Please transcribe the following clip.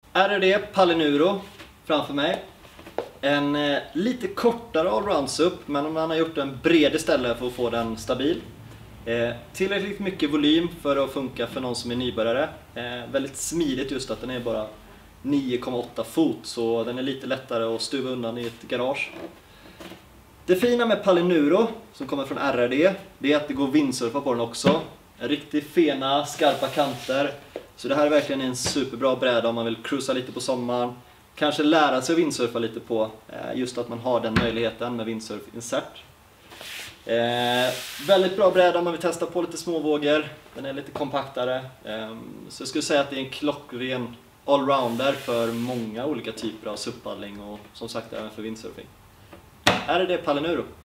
RRD Palinuro framför mig. En lite kortare allround-sup, men man har gjort en bred istället för att få den stabil. Tillräckligt mycket volym för att funka för någon som är nybörjare. Väldigt smidigt just att den är bara 9,8 fot, så den är lite lättare att stuva undan i ett garage. Det fina med Palinuro, som kommer från RRD, det är att det går att windsurfa på den också. En riktigt fena, skarpa kanter. Så det här är verkligen en superbra bräda om man vill cruisa lite på sommaren. Kanske lära sig att windsurfa lite på, just att man har den möjligheten med windsurf insert. Väldigt bra bräda om man vill testa på lite småvågor. Den är lite kompaktare. Så jag skulle säga att det är en klockren allrounder för många olika typer av suppaddling och som sagt även för windsurfing. Här är det Palinuro.